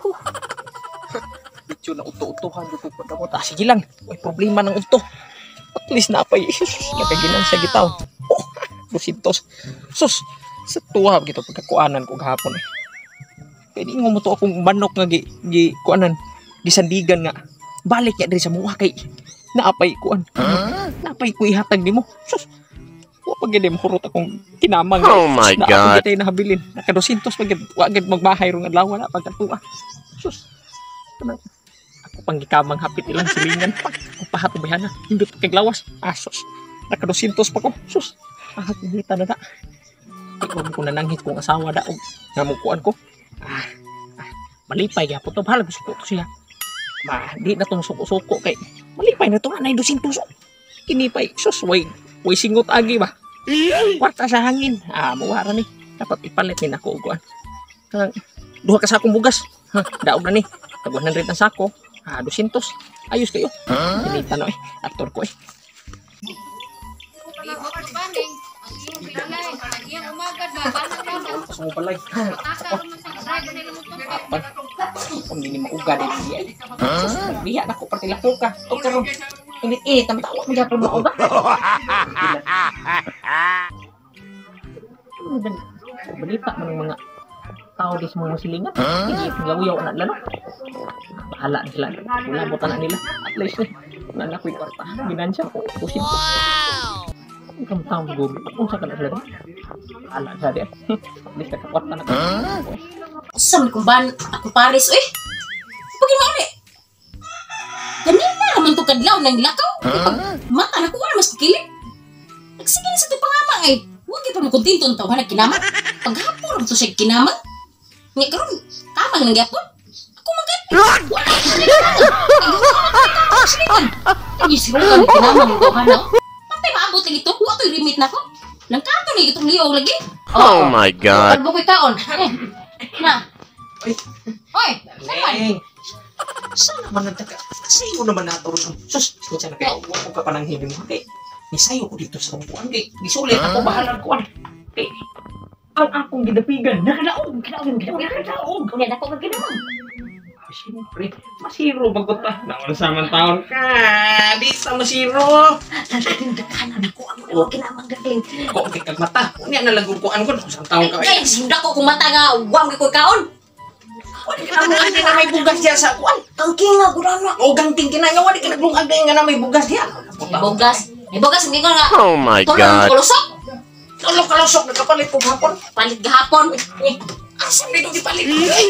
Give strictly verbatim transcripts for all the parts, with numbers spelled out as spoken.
Medyo na uto-utuhan dito po na mo. Ah, sige lang. May problema ng uto. At least na pa nagaginan siya gitaw. Oh, dusintos. Sus, sa tuwa gito pagkakuanan ko gahapon eh. Pwede nga mo to akong manok nga gi, gi kuanan, gisandigan nga. Balik niya diri sa mga kay naapay kuan. Huh? Naapay ko ihatag nimo. Sus. Wa pag gid mo hurot akong kinamang. Oh my na God. Ako nahabilin. Naka dusintos pag wa gid magbahay rong adlaw na pagkatuwa. Sus. Kanang ako pang gikamang hapit ilang silingan. Ako pahat bayana. Hindot kay glawas. Ah, sus. Naka dusintos pa ko. Sus. Ah, kita na na. Ikaw ko nananghit kong asawa daog. Nga mo kuan ko. Ah, ah, malipay gyapon to. Bahala gusto ko to siya. Ma, di na tong suko-suko kay malipay na to nga na dusintos. Kinipay. Sus, way, way singot agi ba? Kwarta sa hangin. Ah, mawara ni. Dapat ipalit ni nako kuan. Kanang duha ka sakong bugas. Ha, daog na ni. Tag one hundred ang sako. Ah, dusintos. Ayos kayo. Kinita no eh. Aktor ko eh. Pasok mo palay. Apan. Kung hindi mauga din siya. Biya na ko partila ko ka. O karon. Init-init ang tawa mo yapon mauga. Balita mo ng mga tao di sa mga silingan. Hindi paglawiyaw na nila no. Bahala na sila. Wala mo tanan nila. At least eh. Wala na ko'y kwarta. Ginansya ko. Pusin ko. Ang taong gumi. Kung sa kanak lang. Ala sa dia. Di ka kakwata na ka. Saan kung ba ako Paris eh? Pagkinaon eh. Ganina naman to kadlaw ng lakaw. Pag mata na ko wala mas kikilig. Nagsige na sa ito pangamang eh. Huwag ito mo kontento ng tawhan na kinamang. Paghapon ito siya kinamang. Nga karoon, kamang nang yapon. Ako magad. Wala ko sa kinamang. Ay, sirukan ng kinamang ng tawhan na. Maabot lagi to, wa to'y limit na ko. Langkato na itong liog lagi. Oh, oh my God. Kalbo ko'y kaon. Na. Oy. Oy, saan? Saan naman nagtaka? Kasi mo naman naturo. Sus, siya na kaya huwag ko ka pa nang hiling mo. Okay, nisayo ko dito sa kumpuan. Okay, disulit ako, bahalan ko. Okay, ang akong gidapigan, nakadaog, kinaog, kinaog, nakadaog. Kung yan ako magkinamang. Siyempre, masiro bagot pa. Naon sa man taon ka. Di sa masiro. Nagdagdagan na ko ang mga kinamang galing. Kung kikag mata, kunya na lagukuan ko. Naon sa taon ka. Ay, sinda ko kumata nga, huwag ko'y kaon. Wala ka naglungag din na may bugas diya sa kuan. Ang kinga, gudana. O ganting kinaya, wala ka naglungag din nga na may bugas diya. May bugas. May bugas, hindi ko nga. Oh my Tulong God. kulusok. Tulong kalusok, nagkapalit ko hapon. Palit gahapon. Asan dito gipalit?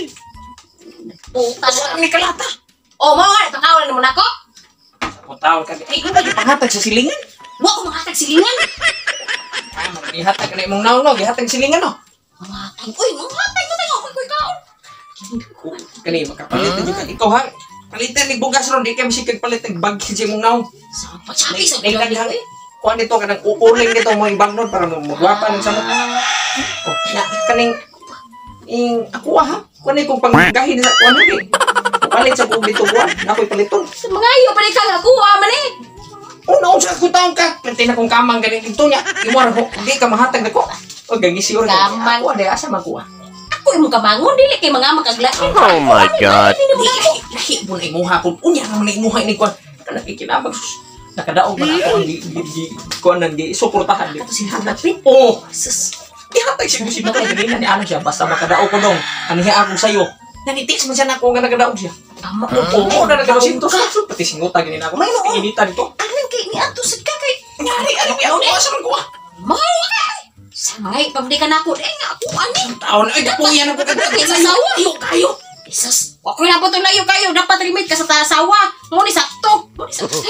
Puta Asan ni kalata? O, mga nga, takawan naman ako. O taon ka. Ay, ano yung pangatag sa silingan? Huwag ko makatag silingan. Ah, maghihatag ka na imong naon, no? Gihatag silingan, no? Mamatay. Uy, mamatay mo tayo. Huwag ko'y kaon. Kani, makapalit na ka. Ikaw, ha? Palitan ni bugas ron. Di ka misikag palit ng bagay sa imong naon. Sa pasabi sa Ay, bilang kadang, eh. kuha nito ka ng uuling dito mo ibang nun para magwapa ng samot. O, na, kaning, ing, ako ha? Kuha na ikong panggahin sa kuha na, eh. Palit sa buong dito kuha. Nako'y paliton. Sa mga iyo, pala ka nga kuha man eh. O, naon sa akong taong ka. Pati na kong kamang galing dito niya. Iwara ko, hindi ka mahatag na ko. O, gagisi yun. Kamang. Ako, ada, asa magkuha. Ako yung kamangon, dili kay mga magaglain. Oh my God. Lahi, lahi mo na imuha ko. Unya naman na imuha ini kuha. Nakikinabag. Nakadaog man ako ang di, di, di, kuha nang di, suportahan. Ito sinahanapin. Oo. Sus. Ihatag siya si Batay. Ganina ni ano siya. Basta makadaog ko dong. Aniha ako sa'yo. Nanitis man siya na ako nga nagadaog siya. Tama. Oo, na nagadaog siya. Pati singuta ganina ako. May noon. Inita nito. Anong kay ni Ato sa kakay? Nyari, ano ba? Ano ba sa mga kuha? Mga mga. Sangay, pabdikan ako. Eh nga ako, ani. Taon, ay, dapuyan ako kagad. Sa sawa. Iyo kayo. Isus. Ako na po ito na iyo kayo. Dapat limit ka sa tasawa. Mo ni sakto. Mo ni sakto.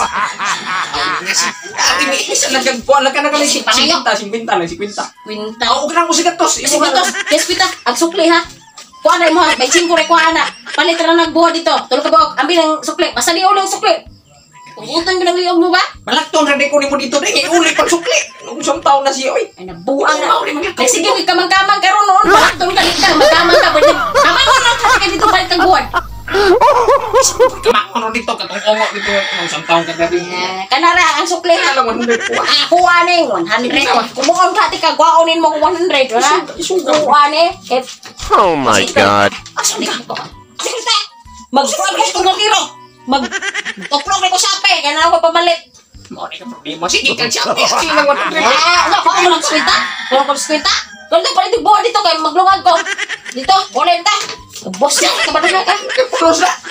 Ati ni isa nagagkuhan lang ka na kami si Pinta, si Pinta lang, si Pinta. Quinta. Oo, ka na mo si Gatos. Kasi dito, yes pita, ang sukli ha. Kuha na mo ha, may singko rin kuha na. Palit na nagbuha dito. Tulog ka ba, ambil ng sukli. Basta di ulo ang sukli. Utang ka ng liyog mo ba? Malakton na ko ni mo dito dahil uli pang sukli. Nung isang taon na siya, oy. Ay, nabuang na. Uli mga Ay, sige, may kamang-kamang ka ron noon. Malakton ka dito, magkamang ka. Kamang mo lang kasi ka dito, balik kang buwan. Kamakon dito, katong ongo dito. Nung isang taon ka dati. Eh, kanara, ang sukli ha. Alam, one hundred po. Ah, kuha na yung one hundred. Kumuon ka, tika, kuhaunin mo one hundred, ha? Kuha na eh. Oh my God. Asan ka? Mag-kuhan ko sa tiro. Mag... Tuplok na ko sa ape. Kaya na ako pamalit. Mo ni ka problema. Sige kang siya. Sige lang one hundred. Ah, ano? Ako mo lang skwenta? Wala ko skwenta? Kung di pa rin buwan dito kaya maglungag ko. Dito, ulit ta. Boss niya, kabadala ka. Close na.